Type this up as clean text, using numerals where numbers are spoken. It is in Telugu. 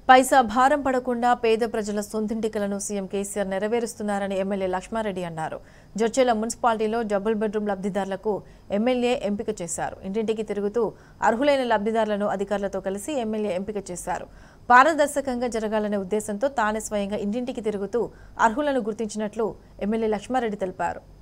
పైసా భారం పడకుండా పేద ప్రజల సొంతింటి కలను సీఎం కేసీఆర్ నెరవేరుస్తున్నారని ఎమ్మెల్యే లక్ష్మారెడ్డి అన్నారు. జడ్చెర్ల మున్సిపాలిటీలో డబుల్ బెడ్రూమ్ లబ్ధిదారులకు ఎమ్మెల్యే ఎంపిక చేశారు. ఇంటింటికి తిరుగుతూ అర్హులైన లబ్ధిదారులను అధికారులతో కలిసి ఎమ్మెల్యే ఎంపిక చేశారు. పారదర్శకంగా జరగాలనే ఉద్దేశంతో తానే స్వయంగా ఇంటింటికి తిరుగుతూ అర్హులను గుర్తించినట్లు ఎమ్మెల్యే లక్ష్మారెడ్డి తెలిపారు.